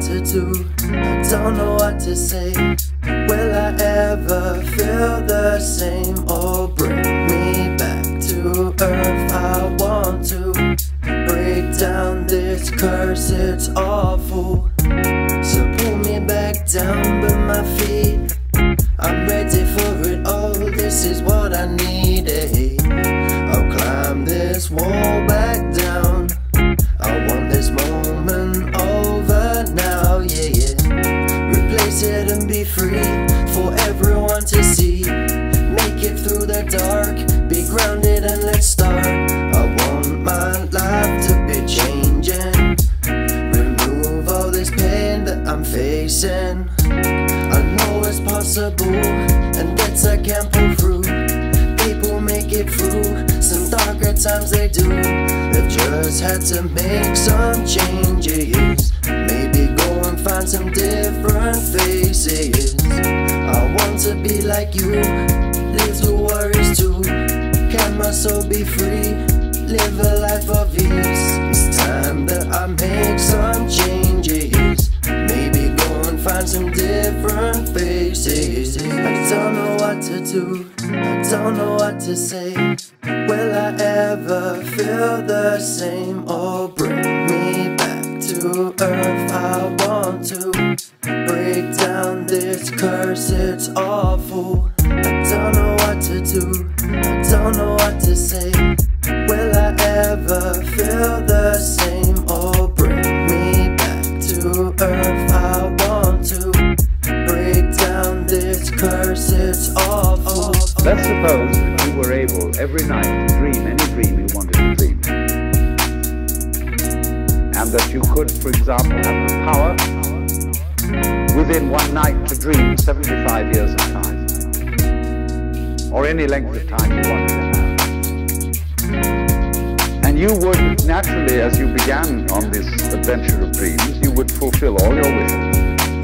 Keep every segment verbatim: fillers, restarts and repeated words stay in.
what to do, I don't know what to say. Will I ever feel the same or bring me back to earth? I want to break down this curse, it's awful. So pull me back down by my feet. I'm ready for it all, this is what I need, eh? I'll climb this wall back down. I want this moment over now, yeah, yeah. Replace it and be free for everyone to see. Make it through the dark, be grounded and let's start. I want my life to be changing. Remove all this pain that I'm facing. I know it's possible, and that's I can pull through. People make it through some darker times, they do. They've just had to make some changes. Maybe go and find some different faces. I want to be like you, little worries too. Can my soul be free, live a life of ease? It's time that I make some changes. Maybe go and find some different faces. I don't know what to do, I don't know what to say. Will I ever feel the same or bring me back to earth? I want to break down this curse, it's awful. I don't know what to do, I don't know what to say. Will I ever feel the same or bring me back to earth? I want to break down this curse, it's awful. Let's suppose that you were able every night to dream any dream you wanted to dream, and that you could, for example, have the power within one night to dream seventy-five years of time, or any length of time you wanted to have. And you would naturally, as you began on this adventure of dreams, you would fulfill all your wishes.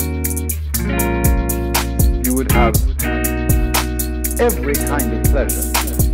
You would have every kind of pleasure.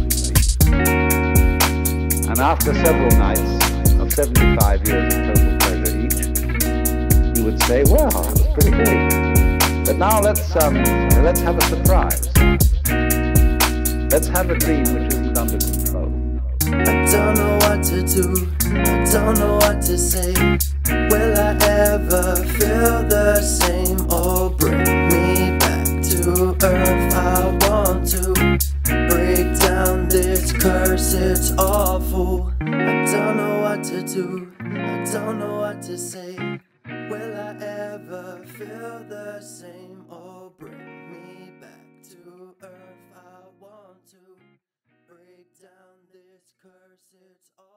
And after several nights of seventy-five years of total pleasure each, you would say, well, that was pretty great. But now let's, um, let's have a surprise. Let's have a dream which isn't under control. I don't know what to do, I don't know what to say. Will I ever feel the same or bring me back to earth? I want to break down this curse, it's awful. I don't know what to do, I don't know what to say. Will I ever feel the same or bring me back to earth? I want to break down this curse, it's awful.